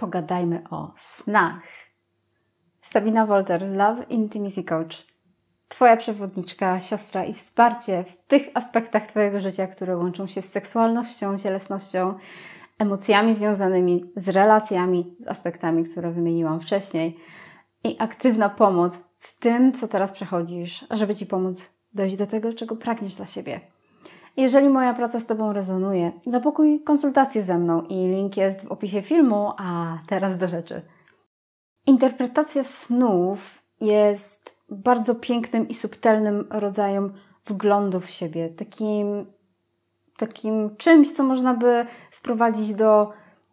pogadajmy o snach. Sabina Wolter, Love Intimacy Coach. Twoja przewodniczka, siostra i wsparcie w tych aspektach Twojego życia, które łączą się z seksualnością, cielesnością, emocjami związanymi z relacjami, z aspektami, które wymieniłam wcześniej. I aktywna pomoc w tym, co teraz przechodzisz, żeby Ci pomóc dojść do tego, czego pragniesz dla siebie. Jeżeli moja praca z Tobą rezonuje, zabokuj konsultację ze mną i link jest w opisie filmu, a teraz do rzeczy. Interpretacja snów jest bardzo pięknym i subtelnym rodzajem wglądu w siebie. Takim czymś, co można by sprowadzić do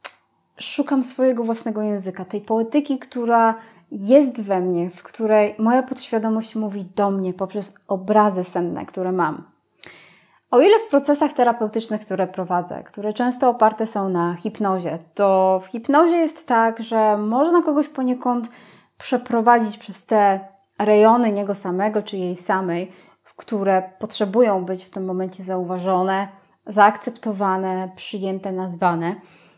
szukam swojego własnego języka, tej poetyki, która jest we mnie, w której moja podświadomość mówi do mnie poprzez obrazy senne, które mam. O ile w procesach terapeutycznych, które prowadzę, które często oparte są na hipnozie, to w hipnozie jest tak, że można kogoś poniekąd przeprowadzić przez te rejony niego samego czy jej samej, które potrzebują być w tym momencie zauważone, zaakceptowane, przyjęte, nazwane.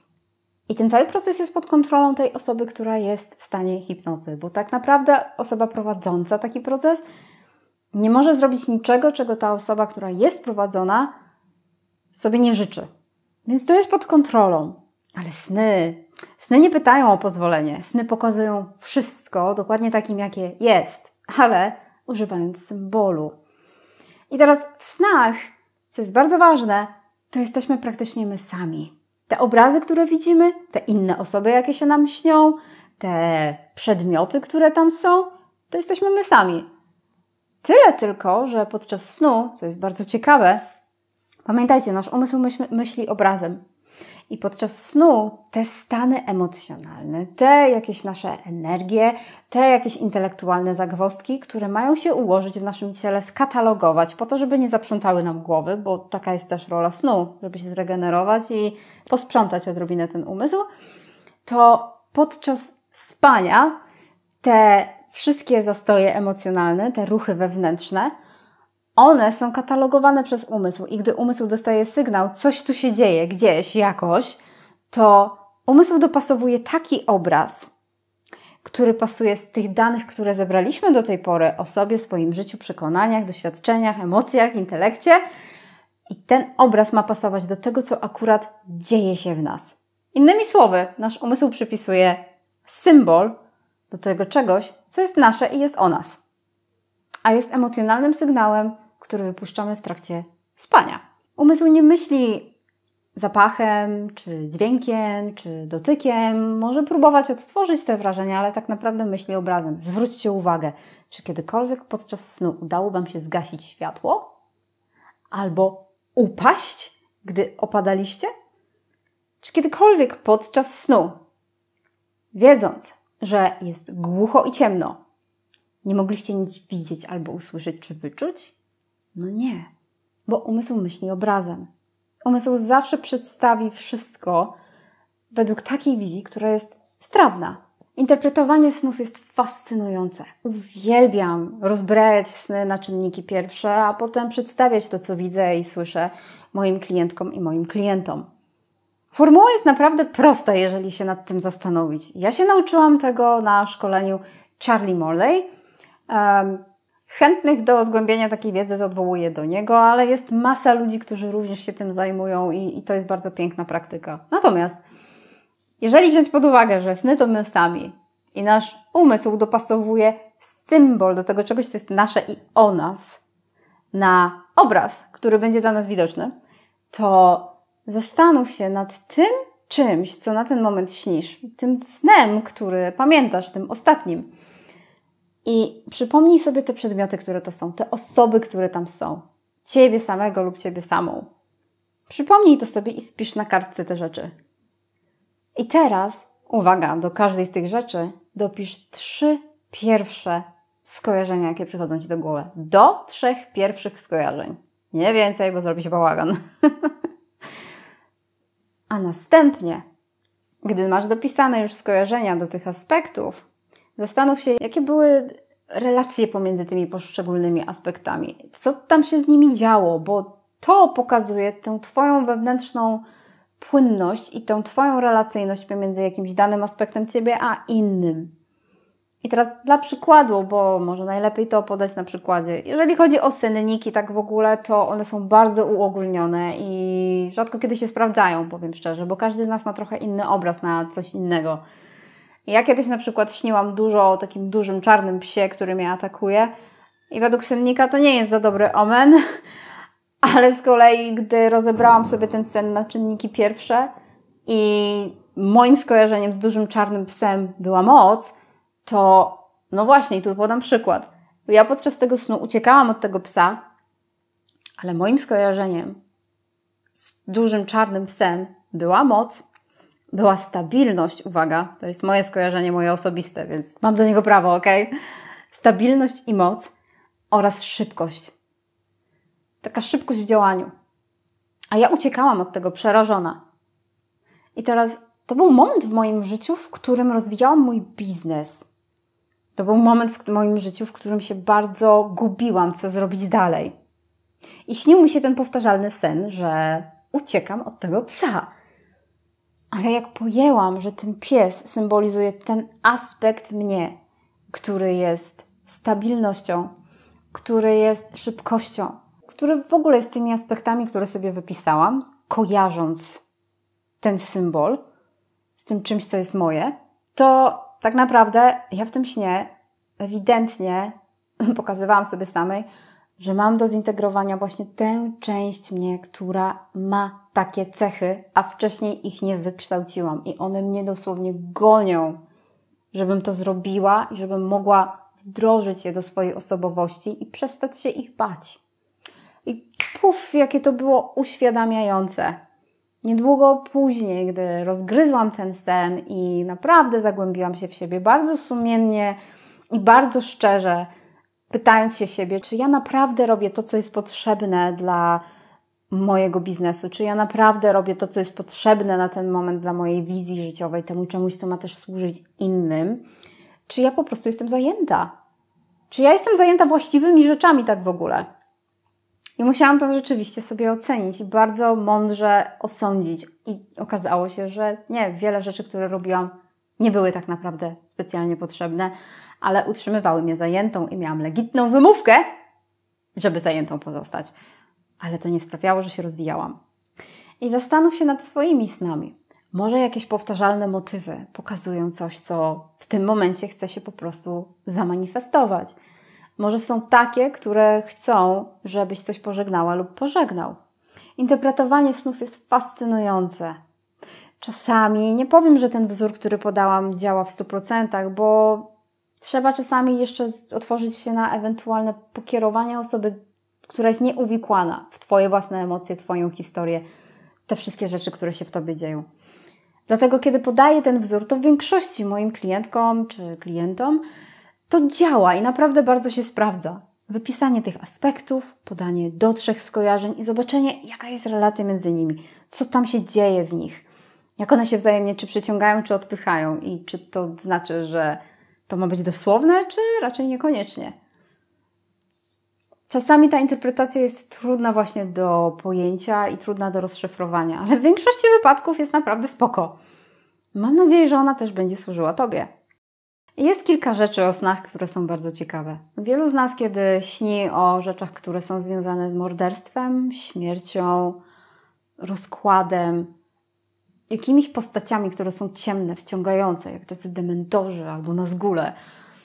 I ten cały proces jest pod kontrolą tej osoby, która jest w stanie hipnozy, bo tak naprawdę osoba prowadząca taki proces nie może zrobić niczego, czego ta osoba, która jest prowadzona, sobie nie życzy. Więc to jest pod kontrolą. Ale sny nie pytają o pozwolenie. Sny pokazują wszystko dokładnie takim, jakie jest, ale używając symbolu. I teraz w snach, co jest bardzo ważne, to jesteśmy praktycznie my sami. Te obrazy, które widzimy, te inne osoby, jakie się nam śnią, te przedmioty, które tam są, to jesteśmy my sami. Tyle tylko, że podczas snu, co jest bardzo ciekawe, pamiętajcie, nasz umysł myśli obrazem. I podczas snu te stany emocjonalne, te jakieś nasze energie, te jakieś intelektualne zagwozdki, które mają się ułożyć w naszym ciele, skatalogować po to, żeby nie zaprzątały nam głowy, bo taka jest też rola snu, żeby się zregenerować i posprzątać odrobinę ten umysł, to podczas spania te wszystkie zastoje emocjonalne, te ruchy wewnętrzne, one są katalogowane przez umysł i gdy umysł dostaje sygnał, coś tu się dzieje, gdzieś, jakoś, to umysł dopasowuje taki obraz, który pasuje z tych danych, które zebraliśmy do tej pory o sobie, swoim życiu, przekonaniach, doświadczeniach, emocjach, intelekcie i ten obraz ma pasować do tego, co akurat dzieje się w nas. Innymi słowy, nasz umysł przypisuje symbol do tego czegoś, co jest nasze i jest o nas, a jest emocjonalnym sygnałem, który wypuszczamy w trakcie spania. Umysł nie myśli zapachem, czy dźwiękiem, czy dotykiem. Może próbować odtworzyć te wrażenia, ale tak naprawdę myśli obrazem. Zwróćcie uwagę, czy kiedykolwiek podczas snu udało Wam się zgasić światło? Albo upaść, gdy opadaliście? Czy kiedykolwiek podczas snu, wiedząc, że jest głucho i ciemno, nie mogliście nic widzieć albo usłyszeć czy wyczuć? No nie, bo umysł myśli obrazem. Umysł zawsze przedstawi wszystko według takiej wizji, która jest strawna. Interpretowanie snów jest fascynujące. Uwielbiam rozbrać sny na czynniki pierwsze, a potem przedstawiać to, co widzę i słyszę moim klientkom i moim klientom. Formuła jest naprawdę prosta, jeżeli się nad tym zastanowić. Ja się nauczyłam tego na szkoleniu Charlie Morley. Chętnych do zgłębienia takiej wiedzy odwołuję do niego, ale jest masa ludzi, którzy również się tym zajmują i to jest bardzo piękna praktyka. Natomiast jeżeli wziąć pod uwagę, że sny to my sami i nasz umysł dopasowuje symbol do tego czegoś, co jest nasze i o nas, na obraz, który będzie dla nas widoczny, to zastanów się nad tym czymś, co na ten moment śnisz, tym snem, który pamiętasz, tym ostatnim. I przypomnij sobie te przedmioty, które to są, te osoby, które tam są. Ciebie samego lub Ciebie samą. Przypomnij to sobie i spisz na kartce te rzeczy. I teraz, uwaga, do każdej z tych rzeczy dopisz 3 pierwsze skojarzenia, jakie przychodzą Ci do głowy. Do 3 pierwszych skojarzeń. Nie więcej, bo zrobi się bałagan. A następnie, gdy masz dopisane już skojarzenia do tych aspektów, zastanów się, jakie były relacje pomiędzy tymi poszczególnymi aspektami. Co tam się z nimi działo, bo to pokazuje tę Twoją wewnętrzną płynność i tą Twoją relacyjność pomiędzy jakimś danym aspektem Ciebie, a innym. I teraz dla przykładu, bo może najlepiej to podać na przykładzie. Jeżeli chodzi o senniki tak w ogóle, to one są bardzo uogólnione i rzadko kiedy się sprawdzają, powiem szczerze, bo każdy z nas ma trochę inny obraz na coś innego. Ja kiedyś na przykład śniłam dużo o takim dużym czarnym psie, który mnie atakuje i według sennika to nie jest za dobry omen, ale z kolei gdy rozebrałam sobie ten sen na czynniki pierwsze i moim skojarzeniem z dużym czarnym psem była moc, to no właśnie, tu podam przykład. Ja podczas tego snu uciekałam od tego psa, ale moim skojarzeniem z dużym czarnym psem była moc, była stabilność, uwaga, to jest moje skojarzenie, moje osobiste, więc mam do niego prawo, ok? Stabilność i moc oraz szybkość. Taka szybkość w działaniu. A ja uciekałam od tego przerażona. I teraz to był moment w moim życiu, w którym rozwijałam mój biznes. To był moment w moim życiu, w którym się bardzo gubiłam, co zrobić dalej. I śnił mi się ten powtarzalny sen, że uciekam od tego psa. Ale jak pojęłam, że ten pies symbolizuje ten aspekt mnie, który jest stabilnością, który jest szybkością, który w ogóle jest tymi aspektami, które sobie wypisałam, kojarząc ten symbol z tym czymś, co jest moje, to tak naprawdę ja w tym śnie ewidentnie pokazywałam sobie samej, że mam do zintegrowania właśnie tę część mnie, która ma takie cechy, a wcześniej ich nie wykształciłam. I one mnie dosłownie gonią, żebym to zrobiła i żebym mogła wdrożyć je do swojej osobowości i przestać się ich bać. I puf, jakie to było uświadamiające. Niedługo później, gdy rozgryzłam ten sen i naprawdę zagłębiłam się w siebie bardzo sumiennie i bardzo szczerze, pytając się siebie, czy ja naprawdę robię to, co jest potrzebne dla mojego biznesu, czy ja naprawdę robię to, co jest potrzebne na ten moment dla mojej wizji życiowej, temu czemuś, co ma też służyć innym, czy ja po prostu jestem zajęta. Czy ja jestem zajęta właściwymi rzeczami tak w ogóle. I musiałam to rzeczywiście sobie ocenić i bardzo mądrze osądzić. I okazało się, że nie, wiele rzeczy, które robiłam, nie były tak naprawdę specjalnie potrzebne, ale utrzymywały mnie zajętą i miałam legitną wymówkę, żeby zajętą pozostać. Ale to nie sprawiało, że się rozwijałam. I zastanów się nad swoimi snami. Może jakieś powtarzalne motywy pokazują coś, co w tym momencie chce się po prostu zamanifestować. Może są takie, które chcą, żebyś coś pożegnała lub pożegnał. Interpretowanie snów jest fascynujące. Czasami, nie powiem, że ten wzór, który podałam, działa w 100%, bo trzeba czasami jeszcze otworzyć się na ewentualne pokierowanie osoby, która jest nieuwikłana w Twoje własne emocje, Twoją historię, te wszystkie rzeczy, które się w Tobie dzieją. Dlatego, kiedy podaję ten wzór, to w większości moim klientkom czy klientom to działa i naprawdę bardzo się sprawdza. Wypisanie tych aspektów, podanie do 3 skojarzeń i zobaczenie, jaka jest relacja między nimi, co tam się dzieje w nich, jak one się wzajemnie czy przyciągają, czy odpychają i czy to znaczy, że to ma być dosłowne, czy raczej niekoniecznie. Czasami ta interpretacja jest trudna właśnie do pojęcia i trudna do rozszyfrowania, ale w większości wypadków jest naprawdę spoko. Mam nadzieję, że ona też będzie służyła Tobie. Jest kilka rzeczy o snach, które są bardzo ciekawe. Wielu z nas, kiedy śni o rzeczach, które są związane z morderstwem, śmiercią, rozkładem, jakimiś postaciami, które są ciemne, wciągające, jak tacy dementorzy albo nazgule,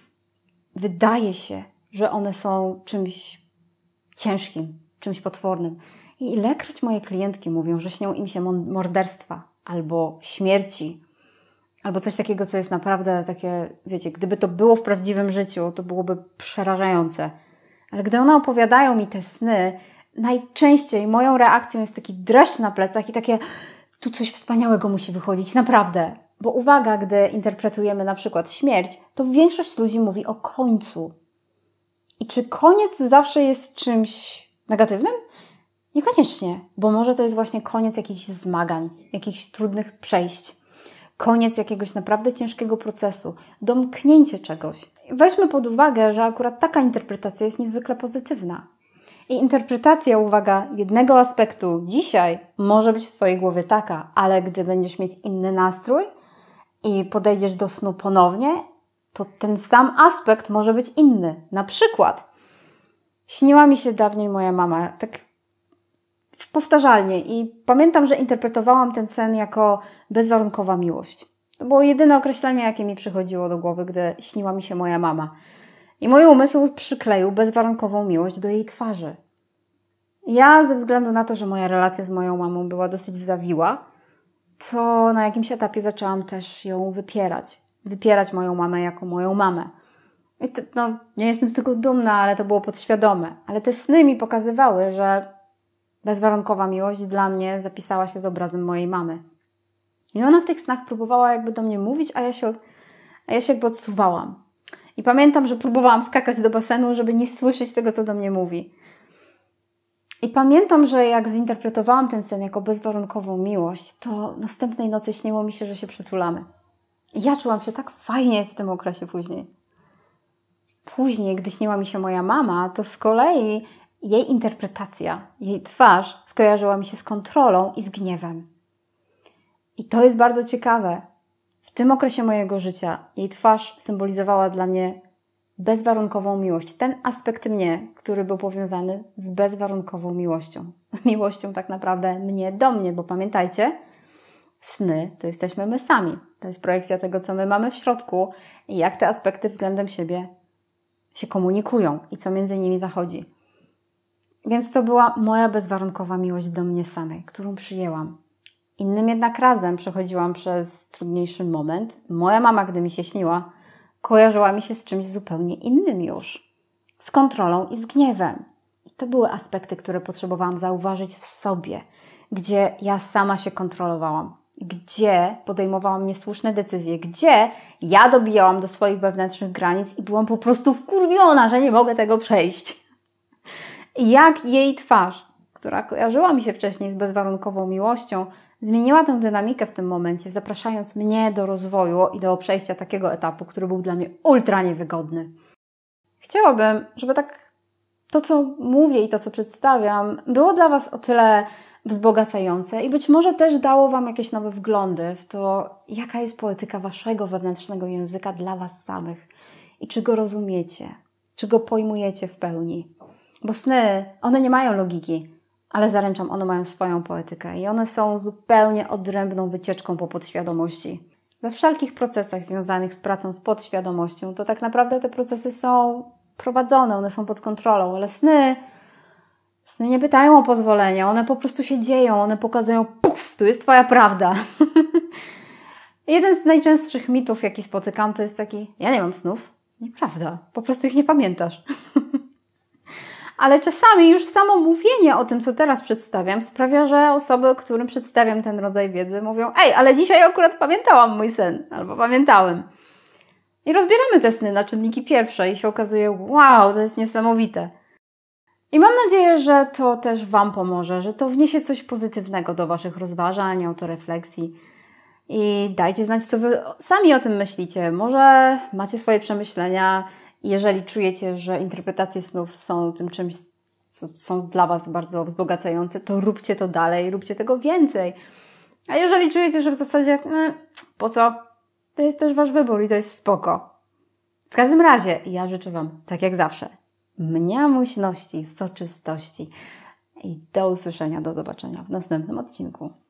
wydaje się, że one są czymś ciężkim, czymś potwornym. I ilekroć moje klientki mówią, że śnią im się morderstwa albo śmierci, albo coś takiego, co jest naprawdę takie, wiecie, gdyby to było w prawdziwym życiu, to byłoby przerażające. Ale gdy one opowiadają mi te sny, najczęściej moją reakcją jest taki dreszcz na plecach i takie, tu coś wspaniałego musi wychodzić, naprawdę. Bo uwaga, gdy interpretujemy na przykład śmierć, to większość ludzi mówi o końcu. I czy koniec zawsze jest czymś negatywnym? Niekoniecznie, bo może to jest właśnie koniec jakichś zmagań, jakichś trudnych przejść. Koniec jakiegoś naprawdę ciężkiego procesu, domknięcie czegoś. Weźmy pod uwagę, że akurat taka interpretacja jest niezwykle pozytywna. I interpretacja, uwaga, jednego aspektu dzisiaj może być w Twojej głowie taka, ale gdy będziesz mieć inny nastrój i podejdziesz do snu ponownie, to ten sam aspekt może być inny. Na przykład śniła mi się dawniej moja mama, tak powtarzalnie, i pamiętam, że interpretowałam ten sen jako bezwarunkowa miłość. To było jedyne określenie, jakie mi przychodziło do głowy, gdy śniła mi się moja mama. I mój umysł przykleił bezwarunkową miłość do jej twarzy. Ja, ze względu na to, że moja relacja z moją mamą była dosyć zawiła, to na jakimś etapie zaczęłam też ją wypierać. Wypierać moją mamę jako moją mamę. I nie jestem z tego dumna, ale to było podświadome. Ale te sny mi pokazywały, że bezwarunkowa miłość dla mnie zapisała się z obrazem mojej mamy. I ona w tych snach próbowała jakby do mnie mówić, a ja się jakby odsuwałam. I pamiętam, że próbowałam skakać do basenu, żeby nie słyszeć tego, co do mnie mówi. I pamiętam, że jak zinterpretowałam ten sen jako bezwarunkową miłość, to następnej nocy śniło mi się, że się przytulamy. I ja czułam się tak fajnie w tym okresie później. Później, gdy śniła mi się moja mama, to z kolei jej interpretacja, jej twarz skojarzyła mi się z kontrolą i z gniewem. I to jest bardzo ciekawe. W tym okresie mojego życia jej twarz symbolizowała dla mnie bezwarunkową miłość. Ten aspekt mnie, który był powiązany z bezwarunkową miłością. Miłością tak naprawdę mnie do mnie, bo pamiętajcie, sny to jesteśmy my sami. To jest projekcja tego, co my mamy w środku i jak te aspekty względem siebie się komunikują i co między nimi zachodzi. Więc to była moja bezwarunkowa miłość do mnie samej, którą przyjęłam. Innym jednak razem przechodziłam przez trudniejszy moment. Moja mama, gdy mi się śniła, kojarzyła mi się z czymś zupełnie innym już. Z kontrolą i z gniewem. I to były aspekty, które potrzebowałam zauważyć w sobie, gdzie ja sama się kontrolowałam, gdzie podejmowałam niesłuszne decyzje, gdzie ja dobijałam do swoich wewnętrznych granic i byłam po prostu wkurwiona, że nie mogę tego przejść. I jak jej twarz, która kojarzyła mi się wcześniej z bezwarunkową miłością, zmieniła tę dynamikę w tym momencie, zapraszając mnie do rozwoju i do przejścia takiego etapu, który był dla mnie ultra niewygodny. Chciałabym, żeby to, co mówię i to, co przedstawiam, było dla Was o tyle wzbogacające i być może też dało Wam jakieś nowe wglądy w to, jaka jest poetyka Waszego wewnętrznego języka dla Was samych i czy go rozumiecie, czy go pojmujecie w pełni. Bo sny, one nie mają logiki, ale zaręczam, one mają swoją poetykę i one są zupełnie odrębną wycieczką po podświadomości. We wszelkich procesach związanych z pracą z podświadomością, to tak naprawdę te procesy są prowadzone, one są pod kontrolą, ale sny nie pytają o pozwolenie, one po prostu się dzieją, one pokazują, puf, tu jest Twoja prawda. Jeden z najczęstszych mitów, jaki spotykam, to jest taki, ja nie mam snów. Nieprawda, po prostu ich nie pamiętasz. Ale czasami już samo mówienie o tym, co teraz przedstawiam, sprawia, że osoby, którym przedstawiam ten rodzaj wiedzy, mówią, ej, ale dzisiaj akurat pamiętałam mój sen, albo pamiętałem. I rozbieramy te sny na czynniki pierwsze i się okazuje, wow, to jest niesamowite. I mam nadzieję, że to też Wam pomoże, że to wniesie coś pozytywnego do Waszych rozważań, autorefleksji. I dajcie znać, co Wy sami o tym myślicie. Może macie swoje przemyślenia. Jeżeli czujecie, że interpretacje snów są tym czymś, co są dla Was bardzo wzbogacające, to róbcie to dalej, róbcie tego więcej. A jeżeli czujecie, że w zasadzie po co, to jest też Wasz wybór i to jest spoko. W każdym razie ja życzę Wam, tak jak zawsze, mniamuśności, soczystości i do usłyszenia, do zobaczenia w następnym odcinku.